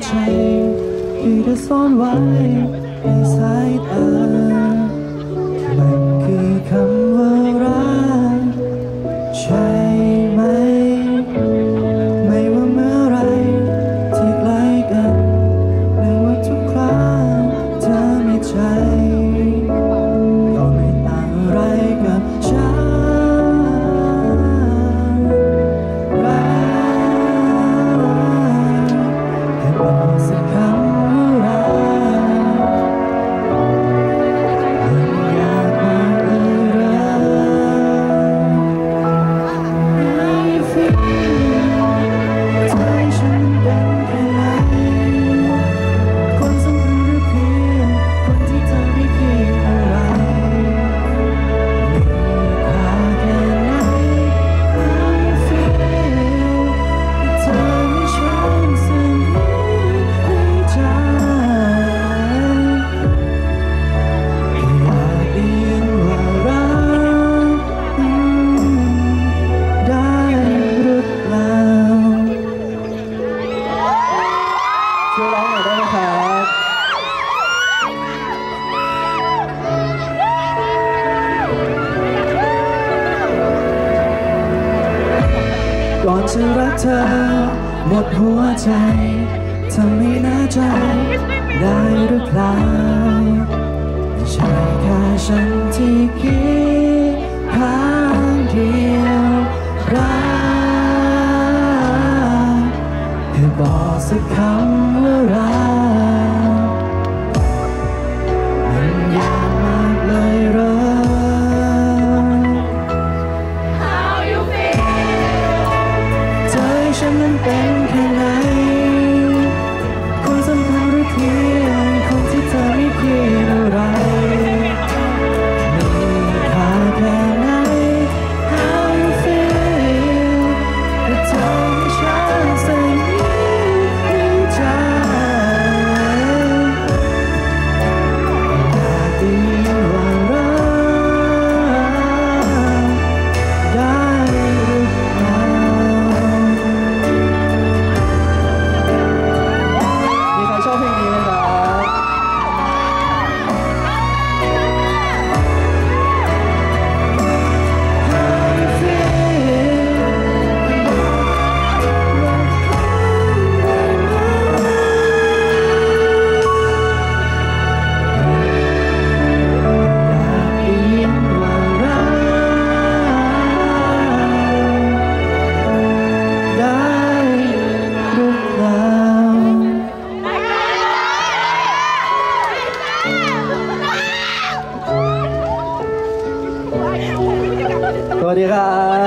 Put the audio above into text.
ใจที่เธอซ่อนไว้ในสายตามันคือคำว่ารักใช่ไหมไม่ว่าเมื่อไรที่ใกล้กันไม่ว่าทุกครั้งเธอมีใจก็ไม่ต่างอะไรกับฉันช่วยร้องหน่อยได้ไหมครับก่อนจะรักเธอหมดหัวใจเธอไม่แน่ใจได้หรือเปล่าไม่ใช่แค่ฉันที่คิดข้างเดียวรักแค่บอกสักคำว่ารักมันยากมากเลยเหรอ How you feel ใจฉันนั้นเป็นแค่ไหนคนสำคัญหรือเพียงคนที่เธอไม่เพียงอะไรมีค่าแค่ไหน How you feel แต่เธอไม่ใช่สิ่งสวัสดีครับ